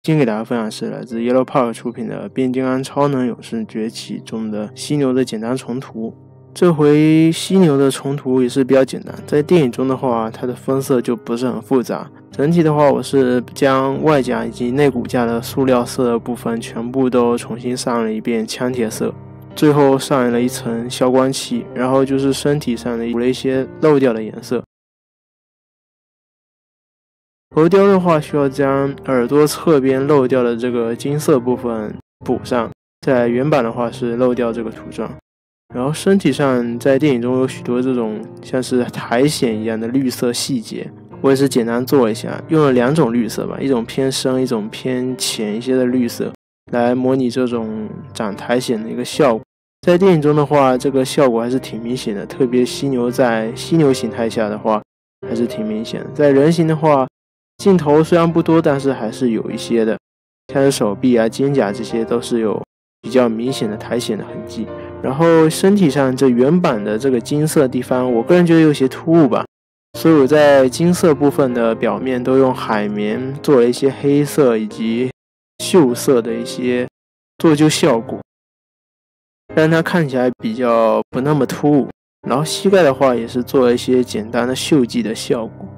今天给大家分享是来自 Yellow Park 出品的《变形金刚超能勇士崛起》中的犀牛的简单重涂。这回犀牛的重涂也是比较简单，在电影中的话，它的分色就不是很复杂。整体的话，我是将外甲以及内骨架的塑料色的部分全部都重新上了一遍枪铁色，最后上了一层消光漆，然后就是身体上的补了一些漏掉的颜色。头雕的话，需要将耳朵侧边漏掉的这个金色部分补上，在原版的话是漏掉这个涂装。然后身体上在电影中有许多这种像是苔藓一样的绿色细节，我也是简单做一下，用了2种绿色吧，一种偏深，一种偏浅一些的绿色，来模拟这种长苔藓的一个效果。在电影中的话，这个效果还是挺明显的，特别犀牛在犀牛形态下的话还是挺明显的。在人形的话，镜头虽然不多，但是还是有一些的，像是手臂啊、肩胛这些都是有比较明显的苔藓的痕迹。然后身体上这原版的这个金色地方，我个人觉得有些突兀吧，所以我在金色部分的表面都用海绵做了一些黑色以及锈色的一些做旧效果，让它看起来比较不那么突兀。然后膝盖的话也是做了一些简单的锈迹的效果。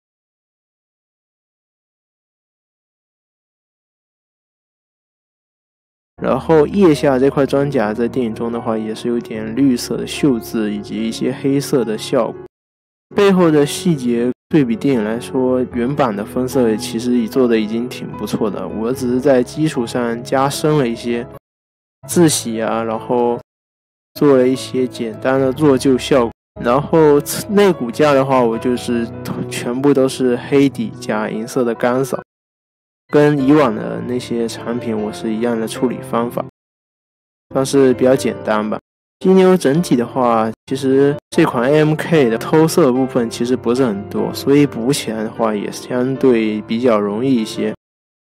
然后腋下这块装甲在电影中的话也是有点绿色的锈渍以及一些黑色的效果。背后的细节对比电影来说，原版的分色其实做的已经挺不错的，我只是在基础上加深了一些字洗啊，然后做了一些简单的做旧效果。然后内骨架的话，我就是全部都是黑底加银色的干扫，跟以往的那些产品我是一样的处理方法，算是比较简单吧。犀牛整体的话，其实这款 AMK 的偷色部分其实不是很多，所以补起来的话也相对比较容易一些。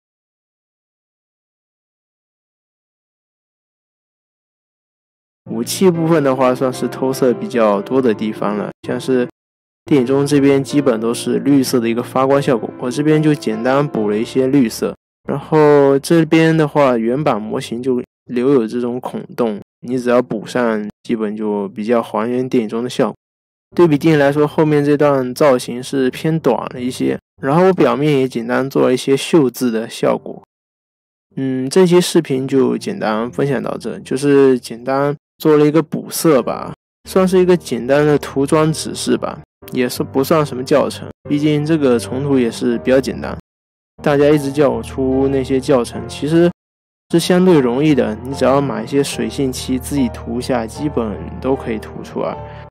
武器部分的话，算是偷色比较多的地方了，像是电影中这边基本都是绿色的一个发光效果，我这边就简单补了一些绿色。然后这边的话，原版模型就留有这种孔洞，你只要补上，基本就比较还原电影中的效果。对比电影来说，后面这段造型是偏短了一些，然后我表面也简单做了一些锈渍的效果。这期视频就简单分享到这，就是简单做了一个补色吧，算是一个简单的涂装指示吧，也是不算什么教程，毕竟这个重涂也是比较简单。大家一直叫我出那些教程，其实是相对容易的，你只要买一些水性漆自己涂下，基本都可以涂出来。